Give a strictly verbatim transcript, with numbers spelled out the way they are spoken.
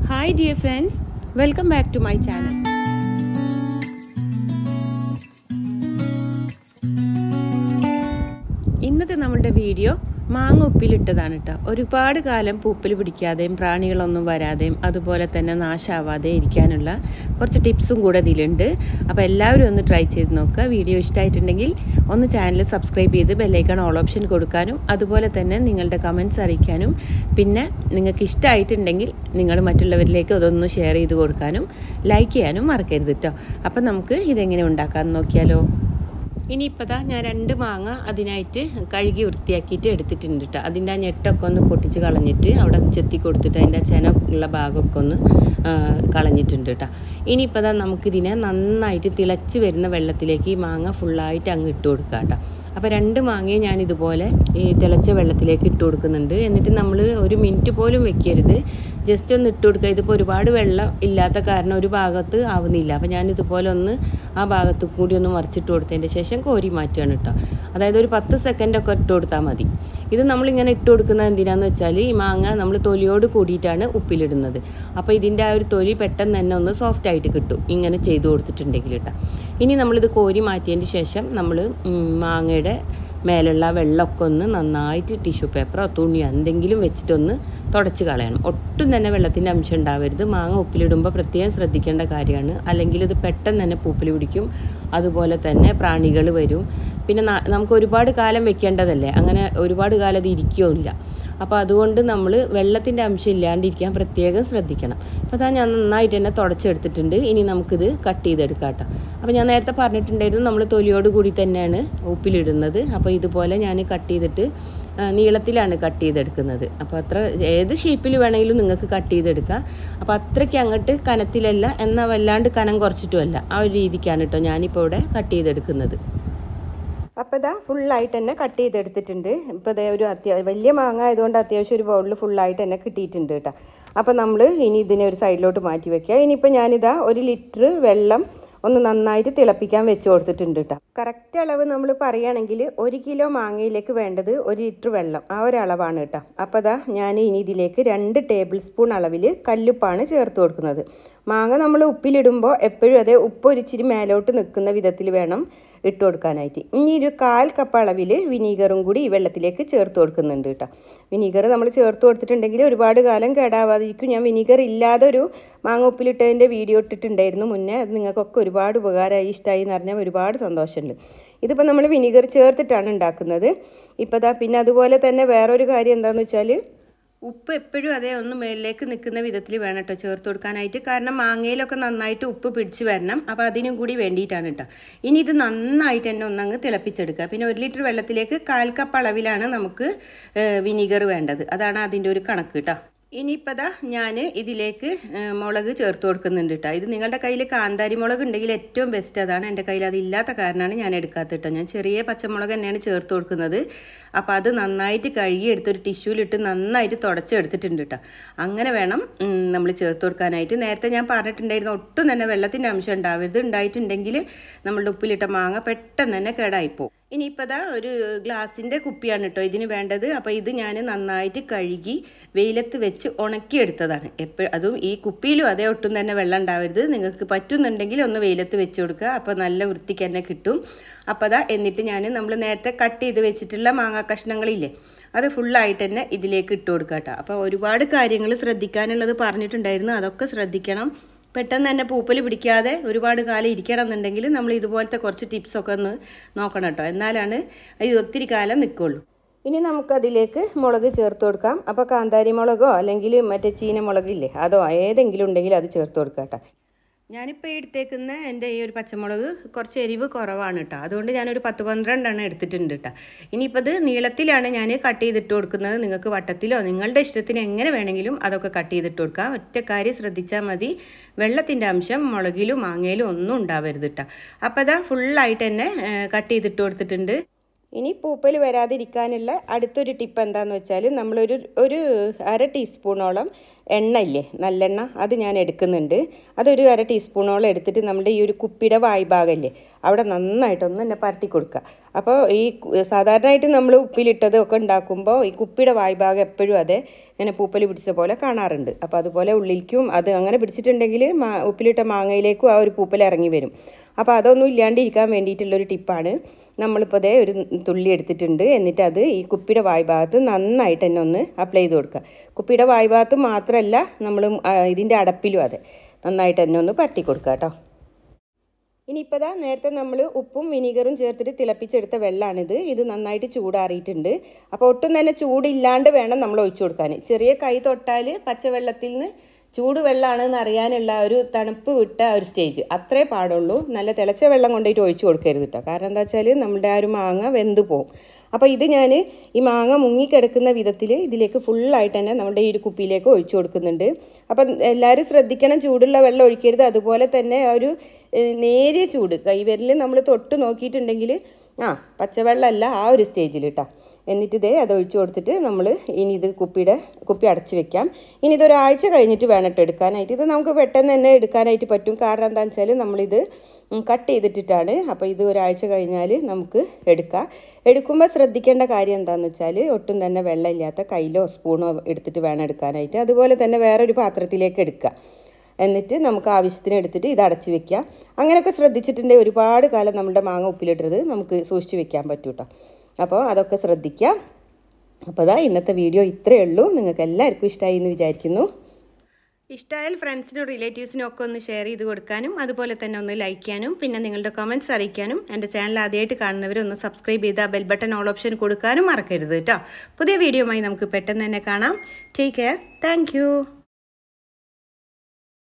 Hi dear friends, welcome back to my channel. ഇന്നത്തെ നമ്മുടെ video മാങ്ങ ഉപ്പിലിട്ടതാണ് കേട്ടോ. ഒരുപാട് കാലം പൂപ്പൽ പിടിക്കാതെയും പ്രാണികളൊന്നും വരാതെയും അതുപോലെ തന്നെ നാശാവാതെ ഇരിക്കാനുള്ള കുറച്ച് ടിപ്സും കൂടെ ഇതിലുണ്ട്. അപ്പോൾ എല്ലാവരും ഒന്ന് ട്രൈ ചെയ്ത് നോക്കുക. വീഡിയോ ഇഷ്ടമായിട്ടുണ്ടെങ്കിൽ ഒന്ന് ചാനൽ സബ്സ്ക്രൈബ് ചെയ്ത് ബെല്ലൈക്കൺ ഓൾ ഓപ്ഷൻ കൊടുക്കാനും അതുപോലെ തന്നെ നിങ്ങളുടെ കമൻറ്റ്സ് അറിയിക്കാനും പിന്നെ നിങ്ങൾക്ക് ഇഷ്ടമായിട്ടുണ്ടെങ്കിൽ നിങ്ങൾ മറ്റുള്ളവരിലേക്ക് അതൊന്ന് ഷെയർ ചെയ്ത് കൊടുക്കാനും ലൈക്ക് ചെയ്യാനും മറക്കരുത് കേട്ടോ. അപ്പം നമുക്ക് ഇതെങ്ങനെ ഉണ്ടാക്കാമെന്ന് നോക്കിയാലോ. ഇനിയിപ്പോൾ ദാ ഞാൻ രണ്ട് മാങ്ങ അതിനായിട്ട് കഴുകി വൃത്തിയാക്കിയിട്ട് എടുത്തിട്ടുണ്ട് കേട്ടോ. അതിൻ്റെ ആ ഞെട്ടൊക്കെ ഒന്ന് പൊട്ടിച്ച് കളഞ്ഞിട്ട് അവിടെ ചെത്തി കൊടുത്തിട്ട് അതിൻ്റെ ചെന ഉള്ള ഭാഗമൊക്കെ ഒന്ന് കളഞ്ഞിട്ടുണ്ട് കേട്ടോ. ഇനിയിപ്പോൾ ദാ നമുക്കിതിനെ നന്നായിട്ട് തിളച്ച് വരുന്ന വെള്ളത്തിലേക്ക് ഈ മാങ്ങ ഫുള്ളായിട്ട് അങ്ങ് ഇട്ട് കൊടുക്കുക കേട്ടോ. അപ്പോൾ രണ്ട് മാങ്ങയും ഞാൻ ഇതുപോലെ ഈ തിളച്ച വെള്ളത്തിലേക്ക് ഇട്ട് കൊടുക്കുന്നുണ്ട്. എന്നിട്ട് നമ്മൾ ഒരു മിനിറ്റ് പോലും വെക്കരുത്, ജസ്റ്റ് ഒന്ന് ഇട്ട് കൊടുക്കുക. ഇതിപ്പോൾ ഒരുപാട് വെള്ളം ഇല്ലാത്ത കാരണം ഒരു ഭാഗത്ത് ആവുന്നില്ല. അപ്പോൾ ഞാൻ ഇതുപോലെ ഒന്ന് ആ ഭാഗത്ത് കൂടി ഒന്ന് മറിച്ചിട്ട് കൊടുത്തതിൻ്റെ ശേഷം കോരി മാറ്റുകയാണ് കേട്ടോ. അതായത് ഒരു പത്ത് സെക്കൻഡൊക്കെ ഇട്ട് കൊടുത്താൽ മതി. ഇത് നമ്മളിങ്ങനെ ഇട്ട് കൊടുക്കുന്നത് എന്തിനാന്ന് വെച്ചാൽ ഈ മാങ്ങ നമ്മൾ തൊലിയോട് കൂടിയിട്ടാണ് ഉപ്പിലിടുന്നത്. അപ്പോൾ ഇതിൻ്റെ ആ ഒരു തൊലി പെട്ടെന്ന് തന്നെ ഒന്ന് സോഫ്റ്റ് ആയിട്ട് കിട്ടും ഇങ്ങനെ ചെയ്ത് കൊടുത്തിട്ടുണ്ടെങ്കിൽ കേട്ടോ. ഇനി നമ്മളിത് കോരി മാറ്റിയതിന് ശേഷം നമ്മൾ മാങ്ങയുടെ മേലുള്ള വെള്ളമൊക്കെ ഒന്ന് നന്നായിട്ട് ടിഷ്യൂ പേപ്പറോ തുണിയോ എന്തെങ്കിലും വെച്ചിട്ടൊന്ന് തുടച്ച് കളയണം. ഒട്ടും തന്നെ വെള്ളത്തിൻ്റെ അംശം ഉണ്ടാവരുത്. മാങ്ങ ഉപ്പിലിടുമ്പോൾ പ്രത്യേകം ശ്രദ്ധിക്കേണ്ട കാര്യമാണ്. അല്ലെങ്കിൽ ഇത് പെട്ടെന്ന് തന്നെ പൂപ്പൽ പിടിക്കും, അതുപോലെ തന്നെ പ്രാണികൾ വരും. പിന്നെ നമുക്ക് ഒരുപാട് കാലം വെക്കേണ്ടതല്ലേ, അങ്ങനെ ഒരുപാട് കാലം അത് ഇരിക്കുകയില്ല. അപ്പോൾ അതുകൊണ്ട് നമ്മൾ വെള്ളത്തിൻ്റെ അംശം ഇല്ലാണ്ടിരിക്കാൻ പ്രത്യേകം ശ്രദ്ധിക്കണം. അപ്പോൾ അതാ ഞാൻ നന്നായിട്ട് തന്നെ തുടച്ചെടുത്തിട്ടുണ്ട്. ഇനി നമുക്കിത് കട്ട് ചെയ്തെടുക്കാം കേട്ടോ. അപ്പോൾ ഞാൻ നേരത്തെ പറഞ്ഞിട്ടുണ്ടായിരുന്നു നമ്മൾ തൊലിയോട് കൂടി തന്നെയാണ് ഉപ്പിലിടുന്നത്. അപ്പോൾ ഇതുപോലെ ഞാൻ കട്ട് ചെയ്തിട്ട് നീളത്തിലാണ് കട്ട് ചെയ്തെടുക്കുന്നത്. അപ്പോൾ അത്ര ഏത് ഷേപ്പിൽ വേണമെങ്കിലും നിങ്ങൾക്ക് കട്ട് ചെയ്തെടുക്കാം. അപ്പോൾ അത്രയ്ക്ക് അങ്ങോട്ട് കനത്തിലല്ല, എന്നാൽ വല്ലാണ്ട് കനം കുറച്ചിട്ടുമല്ല, ആ ഒരു രീതിക്കാണ് കേട്ടോ ഞാനിപ്പോൾ ഇവിടെ കട്ട് ചെയ്തെടുക്കുന്നത്. അപ്പോൾ ഇതാ ഫുള്ളായിട്ട് തന്നെ കട്ട് ചെയ്തെടുത്തിട്ടുണ്ട്. ഇപ്പോൾ ഇതേ ഒരു അത്യാവശ്യം വലിയ മാങ്ങ ആയതുകൊണ്ട് അത്യാവശ്യം ഒരു ബൗളിൽ ഫുള്ളായിട്ട് തന്നെ കിട്ടിയിട്ടുണ്ട് കേട്ടോ. അപ്പോൾ നമ്മൾ ഇനി ഇതിനെ ഒരു സൈഡിലോട്ട് മാറ്റി വെക്കുക. ഇനിയിപ്പോൾ ഞാനിതാ ഒരു ലിറ്റർ വെള്ളം ഒന്ന് നന്നായിട്ട് തിളപ്പിക്കാൻ വെച്ച് കൊടുത്തിട്ടുണ്ട് കേട്ടോ. കറക്റ്റ് അളവ് നമ്മൾ പറയുകയാണെങ്കിൽ ഒരു കിലോ മാങ്ങയിലേക്ക് വേണ്ടത് ഒരു ലിറ്റർ വെള്ളം, ആ ഒരു അളവാണ് കേട്ടോ. അപ്പോൾ അതാ ഞാൻ ഇനി ഇതിലേക്ക് രണ്ട് ടേബിൾ സ്പൂൺ അളവിൽ കല്ലുപ്പാണ് ചേർത്ത് കൊടുക്കുന്നത്. മാങ്ങ നമ്മൾ ഉപ്പിലിടുമ്പോൾ എപ്പോഴും അതേ ഉപ്പ് ഒരിച്ചിരി മേലോട്ട് നിൽക്കുന്ന വിധത്തിൽ വേണം ഇട്ട് കൊടുക്കാനായിട്ട്. ഇനി ഒരു കാൽ കപ്പ് അളവിൽ വിനീഗറും കൂടി ഈ വെള്ളത്തിലേക്ക് ചേർത്ത് കൊടുക്കുന്നുണ്ട് കേട്ടോ. വിനീഗർ നമ്മൾ ചേർത്ത് കൊടുത്തിട്ടുണ്ടെങ്കിൽ ഒരുപാട് കാലം കേടാവാതിരിക്കും. ഞാൻ വിനീഗർ ഇല്ലാതെ ഒരു മാങ്ങ ഉപ്പിലിട്ടതിൻ്റെ വീഡിയോ ഇട്ടിട്ടുണ്ടായിരുന്നു മുന്നേ. അത് നിങ്ങൾക്കൊക്കെ ഒരുപാട് ഉപകാരമായി ഇഷ്ടമായി എന്ന് പറഞ്ഞാൽ ഒരുപാട് സന്തോഷമുണ്ട്. ഇതിപ്പോൾ നമ്മൾ വിനീഗർ ചേർത്തിട്ടാണ് ഉണ്ടാക്കുന്നത്. ഇപ്പോൾ ദാ പിന്നെ അതുപോലെ തന്നെ വേറൊരു കാര്യം എന്താണെന്ന് വെച്ചാൽ ഉപ്പ് എപ്പോഴും അതേ ഒന്ന് മേലിലേക്ക് നിൽക്കുന്ന വിധത്തിൽ വേണം കേട്ടോ ചേർത്ത് കൊടുക്കാനായിട്ട്. കാരണം മാങ്ങയിലൊക്കെ നന്നായിട്ട് ഉപ്പ് പിടിച്ച് വരണം. അപ്പോൾ അതിനും കൂടി വേണ്ടിയിട്ടാണ് കേട്ടോ. ഇനി ഇത് നന്നായിട്ട് തന്നെ ഒന്നങ്ങ് തിളപ്പിച്ചെടുക്കുക. പിന്നെ ഒരു ലിറ്റർ വെള്ളത്തിലേക്ക് കാൽ കപ്പ് അളവിലാണ് നമുക്ക് വിനീഗർ വേണ്ടത്. അതാണ് അതിൻ്റെ ഒരു കണക്ക് കേട്ടോ. ഇനിയിപ്പോൾ ദാ ഞാൻ ഇതിലേക്ക് മുളക് ചേർത്ത് കൊടുക്കുന്നുണ്ട് കേട്ടോ. ഇത് നിങ്ങളുടെ കയ്യിൽ കാന്താരി മുളക് ഉണ്ടെങ്കിൽ ഏറ്റവും ബെസ്റ്റ് അതാണ്. എൻ്റെ കയ്യിൽ അതില്ലാത്ത കാരണമാണ് ഞാൻ എടുക്കാത്ത കേട്ടോ. ഞാൻ ചെറിയ പച്ചമുളക് തന്നെയാണ് ചേർത്ത് കൊടുക്കുന്നത്. അപ്പോൾ അത് നന്നായിട്ട് കഴുകി എടുത്തൊരു ടിഷ്യൂലിട്ട് നന്നായിട്ട് തുടച്ചെടുത്തിട്ടുണ്ട് കേട്ടോ. അങ്ങനെ വേണം നമ്മൾ ചേർത്ത് കൊടുക്കാനായിട്ട്. നേരത്തെ ഞാൻ പറഞ്ഞിട്ടുണ്ടായിരുന്നു ഒട്ടും തന്നെ വെള്ളത്തിൻ്റെ അംശം ഉണ്ടാവരുത്. ഉണ്ടായിട്ടുണ്ടെങ്കിൽ നമ്മളുടെ ഉപ്പിലിട്ട മാങ്ങ പെട്ടെന്ന് തന്നെ കേടായിപ്പോവും. ഇനിയിപ്പോൾ ദാ ഒരു ഗ്ലാസിൻ്റെ കുപ്പിയാണ് കേട്ടോ ഇതിന് വേണ്ടത്. അപ്പോൾ ഇത് ഞാൻ നന്നായിട്ട് കഴുകി വെയിലത്ത് വെച്ച് ഉണക്കിയെടുത്തതാണ്. എപ്പോഴും അതും ഈ കുപ്പിയിലും അതേ ഒട്ടും തന്നെ വെള്ളം ഉണ്ടാവരുത്. നിങ്ങൾക്ക് പറ്റുന്നുണ്ടെങ്കിൽ ഒന്ന് വെയിലത്ത് വെച്ച് കൊടുക്കുക. അപ്പോൾ നല്ല വൃത്തിക്ക് തന്നെ കിട്ടും. അപ്പോൾ ദാ എന്നിട്ട് ഞാൻ നമ്മൾ നേരത്തെ കട്ട് ചെയ്ത് വെച്ചിട്ടുള്ള മാങ്ങാ കഷ്ണങ്ങളില്ലേ അത് ഫുള്ളായിട്ട് തന്നെ ഇതിലേക്ക് ഇട്ട് കൊടുക്കുക കേട്ടോ. അപ്പോൾ ഒരുപാട് കാര്യങ്ങൾ ശ്രദ്ധിക്കാനുള്ളത് പറഞ്ഞിട്ടുണ്ടായിരുന്നു, അതൊക്കെ ശ്രദ്ധിക്കണം. പെട്ടെന്ന് തന്നെ പൂപ്പൽ പിടിക്കാതെ ഒരുപാട് കാലം ഇരിക്കണം എന്നുണ്ടെങ്കിൽ നമ്മൾ ഇതുപോലത്തെ കുറച്ച് ടിപ്സൊക്കെ ഒന്ന് നോക്കണം കേട്ടോ. എന്നാലാണ് ഇത് ഒത്തിരി കാലം നിൽക്കുള്ളൂ. ഇനി നമുക്കതിലേക്ക് മുളക് ചേർത്ത് കൊടുക്കാം. അപ്പോൾ കാന്താരി മുളകോ അല്ലെങ്കിൽ മറ്റേ ചീനമുളകില്ലേ അതോ ഏതെങ്കിലും ഉണ്ടെങ്കിൽ അത് ചേർത്ത് കൊടുക്കാം കേട്ടോ. ഞാനിപ്പോൾ എടുത്തേക്കുന്ന എൻ്റെ ഈ ഒരു പച്ചമുളക് കുറച്ച് എരിവ് കുറവാണ് കേട്ടോ. അതുകൊണ്ട് ഞാനൊരു പത്ത് പന്ത്രണ്ടെണ്ണം എടുത്തിട്ടുണ്ട് കേട്ടോ. ഇനിയിപ്പോൾ ഇത് നീളത്തിലാണ് ഞാൻ കട്ട് ചെയ്തിട്ട് കൊടുക്കുന്നത്. നിങ്ങൾക്ക് വട്ടത്തിലോ നിങ്ങളുടെ ഇഷ്ടത്തിന് എങ്ങനെ വേണമെങ്കിലും അതൊക്കെ കട്ട് ചെയ്തിട്ട് കൊടുക്കാം. ഒറ്റ കാര്യം ശ്രദ്ധിച്ചാൽ മതി, വെള്ളത്തിൻ്റെ അംശം മുളകിലും മാങ്ങയിലും ഒന്നും ഉണ്ടാവരുത് കേട്ടോ. അപ്പോൾ അതാ ഫുള്ളായിട്ട് തന്നെ കട്ട് ചെയ്തിട്ട് കൊടുത്തിട്ടുണ്ട്. ഇനി പൂപ്പൽ വരാതിരിക്കാനുള്ള അടുത്തൊരു ടിപ്പ് എന്താണെന്ന് വെച്ചാൽ നമ്മളൊരു ഒരു അര ടീസ്പൂണോളം എണ്ണ ഇല്ലേ, നല്ലെണ്ണ, അത് ഞാൻ എടുക്കുന്നുണ്ട്. അതൊരു അര ടീസ്പൂണോളം എടുത്തിട്ട് നമ്മുടെ ഈ ഒരു കുപ്പിയുടെ വായ്ഭാഗമല്ലേ അവിടെ നന്നായിട്ടൊന്ന് തന്നെ പരട്ടി കൊടുക്കുക. അപ്പോൾ ഈ സാധാരണയായിട്ട് നമ്മൾ ഉപ്പിലിട്ടത് ഒക്കെ ഉണ്ടാക്കുമ്പോൾ ഈ കുപ്പിയുടെ വായ്ഭാഗം എപ്പോഴും അതെ ഇങ്ങനെ പൂപ്പൽ പിടിച്ച പോലെ കാണാറുണ്ട്. അപ്പോൾ അതുപോലെ ഉള്ളിലേക്കും അത് അങ്ങനെ പിടിച്ചിട്ടുണ്ടെങ്കിൽ മാ ഉപ്പിലിട്ട മാങ്ങയിലേക്കും ആ ഒരു പൂപ്പൽ ഇറങ്ങി വരും. അപ്പോൾ അതൊന്നും ഇല്ലാണ്ടിരിക്കാൻ വേണ്ടിയിട്ടുള്ളൊരു ടിപ്പാണ്. നമ്മളിപ്പോൾ അതേ ഒരു തുള്ളി എടുത്തിട്ടുണ്ട്. എന്നിട്ട് അത് ഈ കുപ്പിയുടെ വായ്ഭാഗത്ത് നന്നായിട്ട് തന്നെ ഒന്ന് അപ്ലൈ ചെയ്ത് കൊടുക്കുക. കുപ്പിയുടെ വായ്ഭാഗത്ത് മാത്രമല്ല, നമ്മൾ ഇതിൻ്റെ അടപ്പിലും അതെ നന്നായിട്ട് തന്നെ ഒന്ന് പരട്ടി കൊടുക്കുക കേട്ടോ. ഇനിയിപ്പോൾ ദാ നേരത്തെ നമ്മൾ ഉപ്പും വിനീഗറും ചേർത്തിട്ട് തിളപ്പിച്ചെടുത്ത വെള്ളമാണിത്. ഇത് നന്നായിട്ട് ചൂടാറിയിട്ടുണ്ട്. അപ്പോൾ ഒട്ടും തന്നെ ചൂടില്ലാണ്ട് വേണം നമ്മൾ ഒഴിച്ചു കൊടുക്കാൻ. ചെറിയ കൈ തൊട്ടാൽ പച്ചവെള്ളത്തിൽ നിന്ന് ചൂട് വെള്ളമാണെന്ന് അറിയാനുള്ള ഒരു തണുപ്പ് വിട്ട ഒരു സ്റ്റേജ് അത്രേ പാടുള്ളൂ. നല്ല തിളച്ച വെള്ളം കൊണ്ടുപോയിട്ട് ഒഴിച്ചു കൊടുക്കരുത് കേട്ടോ. കാരണം എന്താ വെച്ചാൽ നമ്മുടെ ആ ഒരു മാങ്ങ വെന്ത് പോകും. അപ്പോൾ ഇത് ഞാൻ ഈ മാങ്ങ മുങ്ങിക്കിടക്കുന്ന വിധത്തിൽ ഇതിലേക്ക് ഫുള്ളായിട്ട് തന്നെ നമ്മുടെ ഈ ഒരു കുപ്പിയിലേക്ക് ഒഴിച്ചു കൊടുക്കുന്നുണ്ട്. അപ്പം എല്ലാവരും ശ്രദ്ധിക്കണം, ചൂടുള്ള വെള്ളം ഒഴിക്കരുത്. അതുപോലെ തന്നെ ഒരു നേരിയ ചൂട് കൈവിരൽ നമ്മൾ തൊട്ട് നോക്കിയിട്ടുണ്ടെങ്കിൽ ആ പച്ചവെള്ളമല്ല ആ ഒരു സ്റ്റേജിൽ കേട്ടോ. എന്നിട്ട് ഇതേ അത് ഒഴിച്ചു കൊടുത്തിട്ട് നമ്മൾ ഇനി ഇത് കുപ്പിയുടെ കുപ്പി അടച്ച് വെക്കാം. ഇനി ഇതൊരാഴ്ച കഴിഞ്ഞിട്ട് വേണം കേട്ടോ എടുക്കാനായിട്ട്. ഇത് നമുക്ക് പെട്ടെന്ന് തന്നെ എടുക്കാനായിട്ട് പറ്റും. കാരണം എന്താണെന്ന് വെച്ചാൽ നമ്മളിത് കട്ട് ചെയ്തിട്ടിട്ടാണ്. അപ്പോൾ ഇത് ഒരാഴ്ച കഴിഞ്ഞാൽ നമുക്ക് എടുക്കാം. എടുക്കുമ്പോൾ ശ്രദ്ധിക്കേണ്ട കാര്യം എന്താണെന്ന് വെച്ചാൽ ഒട്ടും തന്നെ വെള്ളമില്ലാത്ത കയ്യിലോ സ്പൂണോ എടുത്തിട്ട് വേണം എടുക്കാനായിട്ട്. അതുപോലെ തന്നെ വേറൊരു പാത്രത്തിലേക്ക് എടുക്കുക. എന്നിട്ട് നമുക്ക് ആവശ്യത്തിന് എടുത്തിട്ട് ഇത് അടച്ച് വെക്കുക. അങ്ങനെയൊക്കെ ശ്രദ്ധിച്ചിട്ടുണ്ടെങ്കിൽ ഒരുപാട് കാലം നമ്മുടെ മാങ്ങ ഉപ്പിലിട്ടത് നമുക്ക് സൂക്ഷിച്ച് വെക്കാൻ പറ്റും കേട്ടോ. അപ്പോൾ അതൊക്കെ ശ്രദ്ധിക്കുക. അപ്പോൾ അതാ ഇന്നത്തെ വീഡിയോ ഇത്രയേ ഉള്ളൂ. നിങ്ങൾക്ക് എല്ലാവർക്കും ഇഷ്ടമായി എന്ന് വിചാരിക്കുന്നു. ഇഷ്ടമായാൽ ഫ്രണ്ട്സിനും റിലേറ്റീവ്സിനും ഒക്കെ ഒന്ന് ഷെയർ ചെയ്ത് കൊടുക്കാനും അതുപോലെ തന്നെ ഒന്ന് ലൈക്ക് ചെയ്യാനും പിന്നെ നിങ്ങളുടെ കമൻറ്റ്സ് അറിയിക്കാനും എൻ്റെ ചാനൽ ആദ്യമായിട്ട് കാണുന്നവരൊന്ന് സബ്സ്ക്രൈബ് ചെയ്താൽ ബെൽ ബട്ടൺ ഓൾ ഓപ്ഷൻ കൊടുക്കാനും മറക്കരുത് കേട്ടോ. പുതിയ വീഡിയോയുമായി നമുക്ക് പെട്ടെന്ന് തന്നെ കാണാം. Take care. താങ്ക്